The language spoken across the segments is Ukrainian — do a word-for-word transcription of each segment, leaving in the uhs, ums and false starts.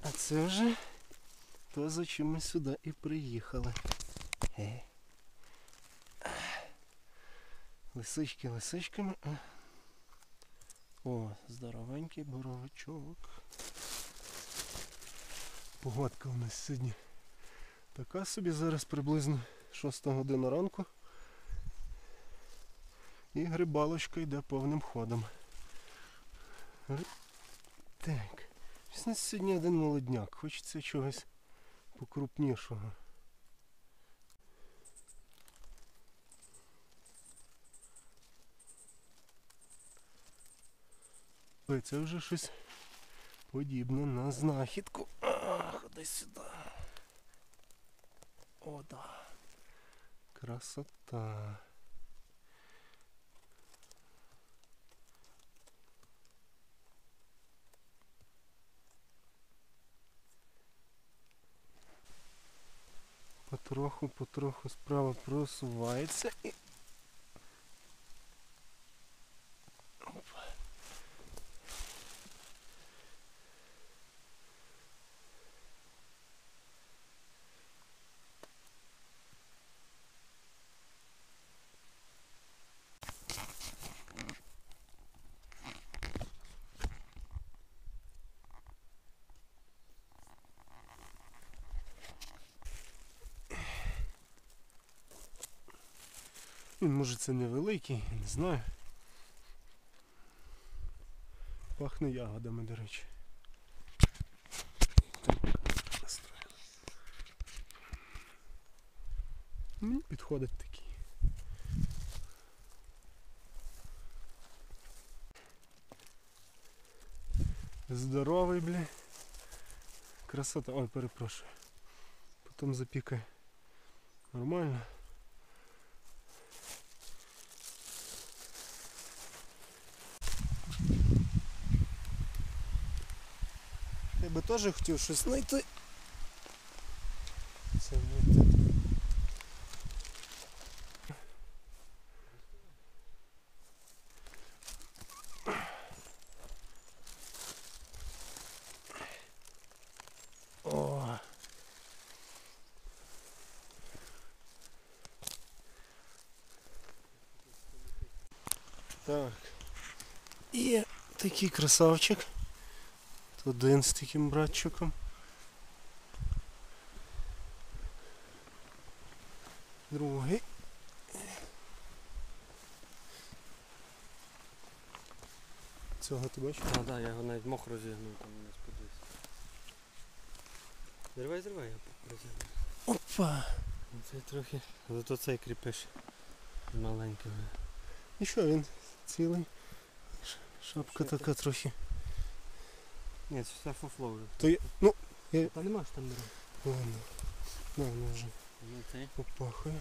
А це вже то, за чим ми сюди і приїхали. Е. Лисички лисичками. О, здоровенький боровичок. Погодка у нас сьогодні така собі, зараз приблизно шоста година ранку. І грибалочка йде повним ходом. Так, ось у нас сьогодні один молодняк, хочеться чогось покрупнішого. Ой, це вже щось подібне на знахідку. А, ходи сюди. О, да. Красота. Потроху, потроху справа просувається і... Опа. Він, може, це невеликий, не знаю. Пахне ягодами, до речі. Мені підходить такий. Здоровий, бля. Красота. Ой, перепрошую. Потім запікає. Нормально. Я би теж хотів щось знайти. Це не те. О. Так. І такий красавчик. Один з таким братчиком. Другий. Цього ти бачиш? А, так, да, я його навіть мох розігнув, там не сподіваюся. Зривай, зривай, я розігнув. Опа! Це трохи, зато цей кріпиш маленький. І що, він цілий? Шапка Що така трохи. Ні, це все фуфло вже. То я, ну, я... Та нема ж там не робити. Ладно. На, ну вже Ну цей. попахує.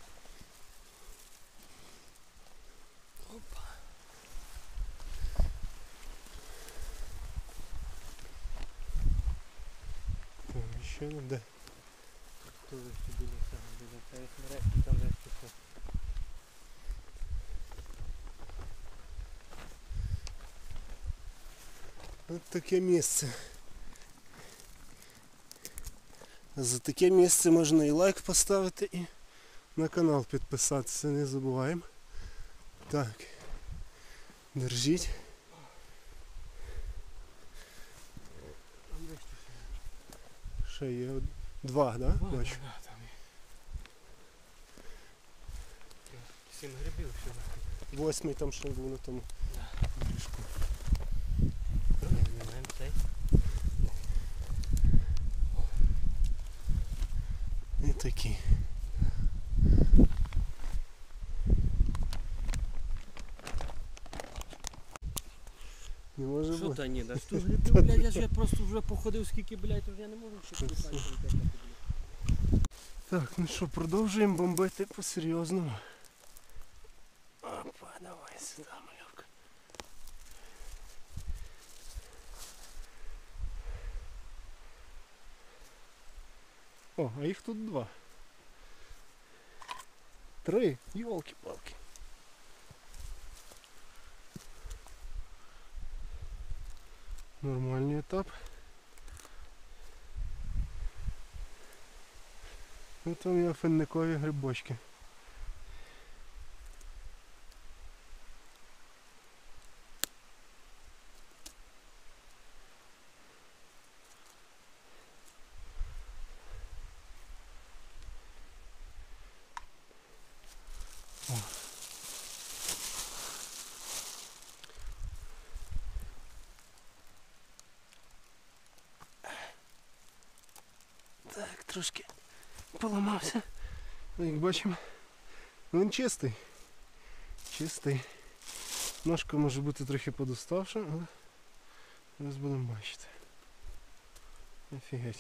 Опа. Там ще не де. Тут вже ще біля цього, біля цієї смеречки, там вже пішло. Ось таке місце. За таке місце можна і лайк поставити, і на канал підписатися, не забуваємо. Так, держіть. Ще є два, так? Да? Бачу. Да, там є. Сім грибів ще закрито. Восьмий там ще був на тому брішку. Знімаємо цей. І такі. Не може Що бути. та ні, да що грибів, блядь, я ж я просто вже походив скільки, блядь, то я не можу ще купати. Так, ну що, продовжуємо бомбити по-серйозному. Опа, давай сюди, малюк. О, а їх тут два. Три, йолки-палки. Нормальний етап. Ось у мене финникові грибочки. Так, трошки поламався. Ну, як бачимо, він чистий. Чистий. Ножка може бути трохи подуставша, але зараз будемо бачити. Офігеть.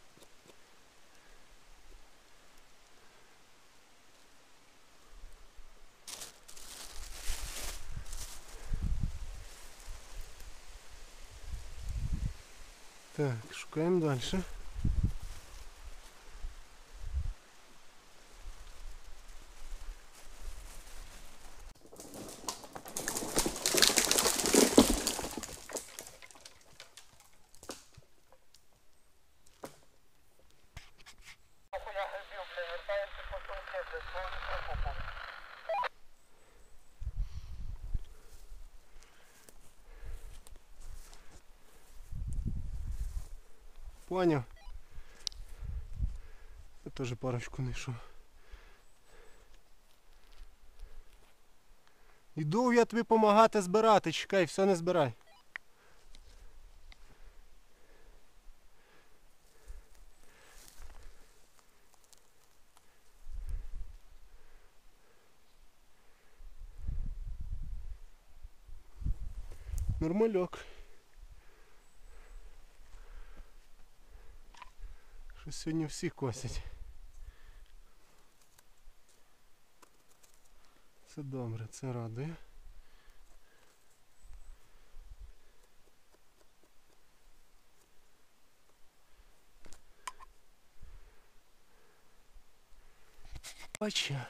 Так, шукаємо далі. Поняв. Я теж парочку знайшов. Іду я тобі допомагати збирати, чекай, все не збирай. Нормальок. Що сьогодні всі косять. Це добре, це радує. Бача.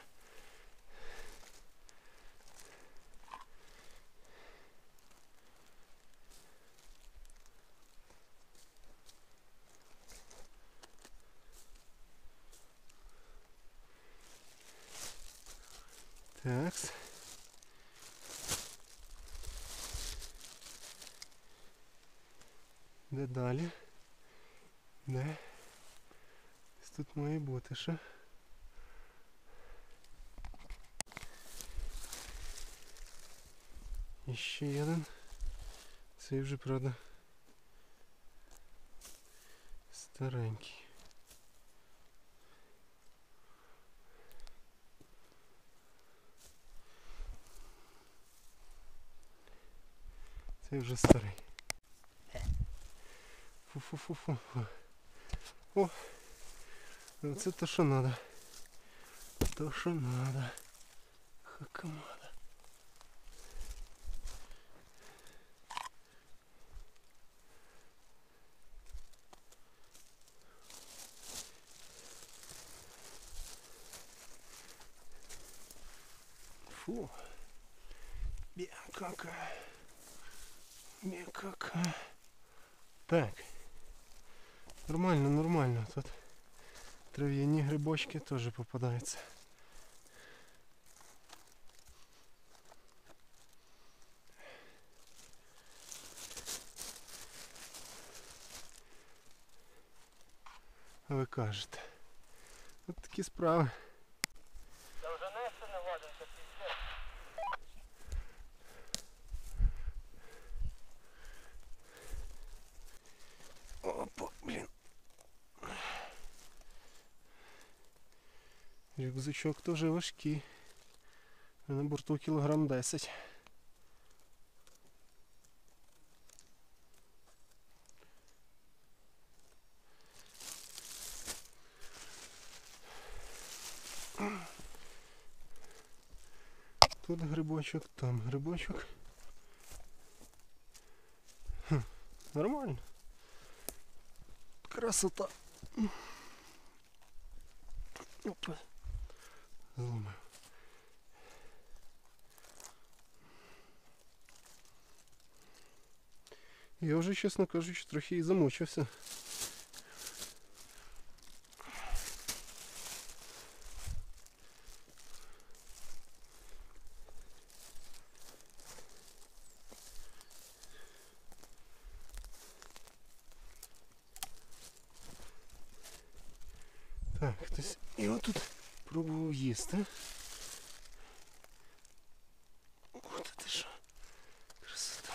Такс. Де далі? Де? Тут має бути ще. І ще один. Цей вже, правда, старенький. Цей вже старий. Фу-фу-фу-фу. О! Оце то, що надо. То, що надо. Хакамада. Фу. Бякака. Бякака. Так. Нормально, нормально. Тут трав'яні грибочки теж попадаються. А ви кажете. От такі справи. Та вже нести не годен, це піздець. Опа, блін. Рюкзачок теж важкий. На борту кілограм десять. Тут грибочок, там грибочок. Хм, нормально. Красота. Опа. Зламаю. Я вже, чесно кажучи, трохи і замучився. Так, хтось його тут пробував їсти. От ти що. Красота.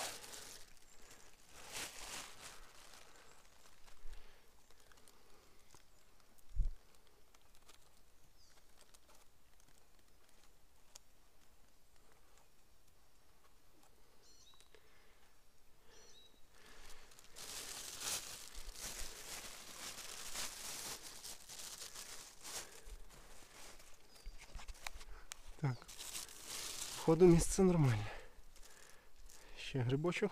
Так, входу місце нормальне. Ще грибочок.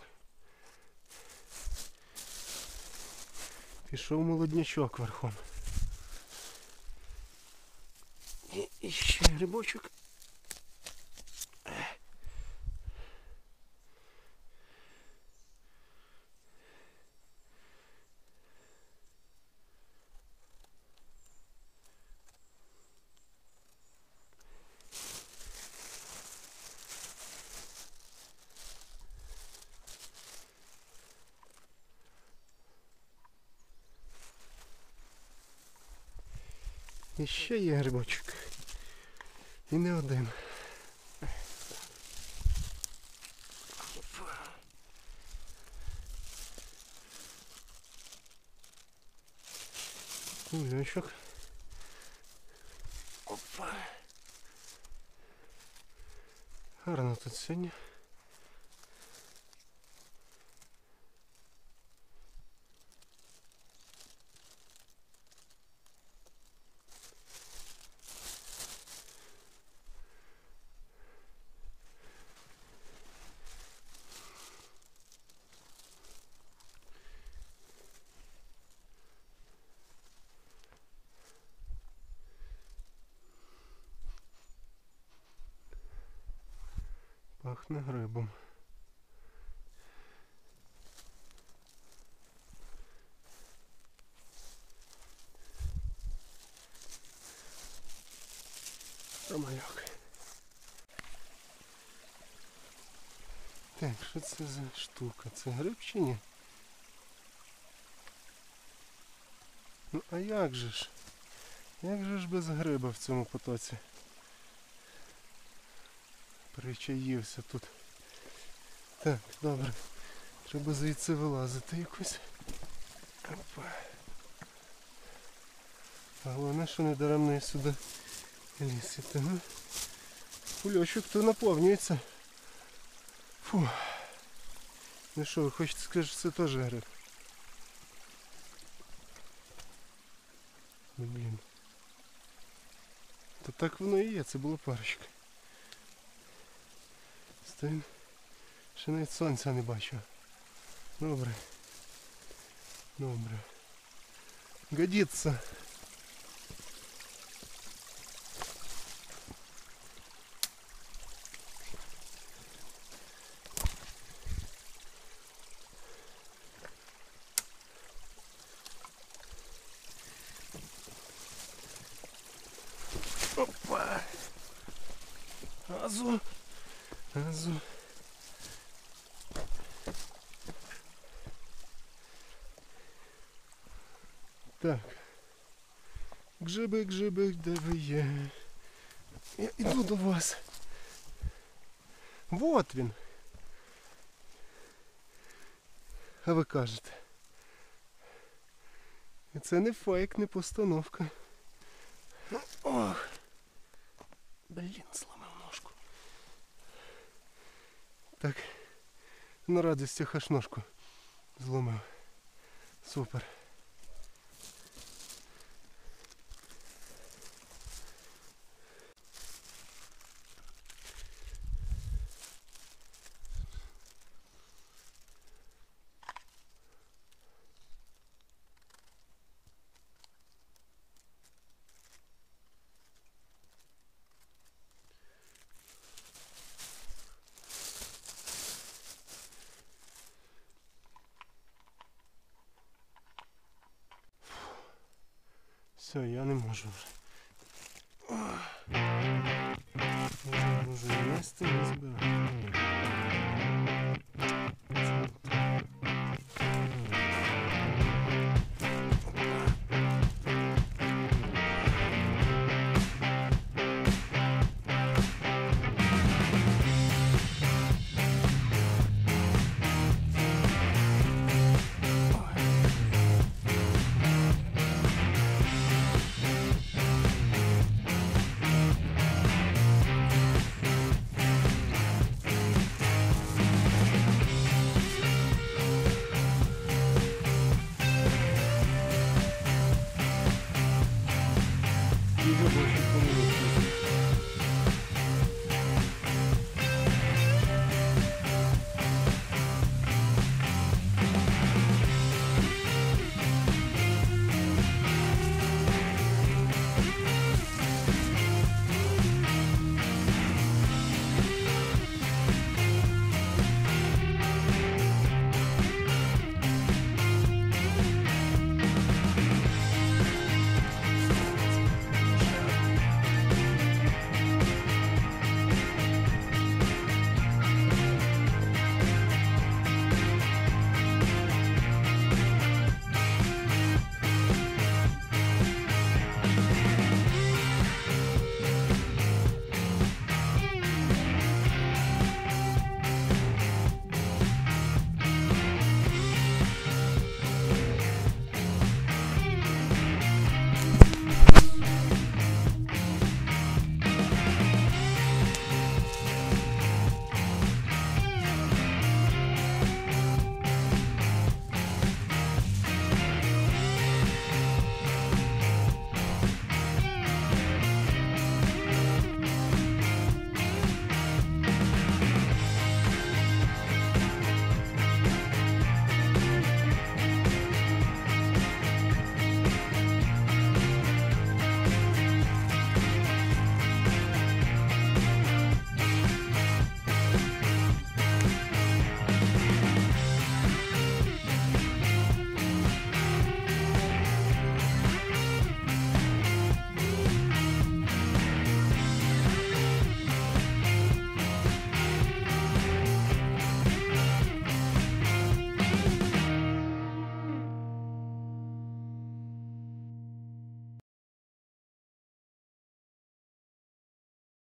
Пішов молоднячок верхом. І, і ще грибочок. І ще є грибочок. І не один. Кульочок. Опа. Гарно тут сьогодні. Пахне грибом. Ромальок. Так, що це за штука? Це гриб чи ні? Ну а як же ж? Як же ж без гриба в цьому потоці? Причаївся тут. Так, добре. Треба звідси вилазити якось. Опа. А головне, що не даремно я сюди ліз іти. Кульочок то наповнюється. Фу. Ну що, ви хочете сказати, що це теж гриб? Ну блін. То так воно і є, це була парочка. Стоїм. Ще навіть сонця не бачу. Добре. Добре. Годиться. Опа. Газу. Газу. Так. Гжибик, гжибик, де ви є? Я йду до вас. Вот він. А ви кажете. І це не фейк, не постановка. Ну, ох. Блін, зламав ножку. Так. На радостях аж ножку зламав. Супер. Все, я не можу вже. Я не можу їсти, не збирати.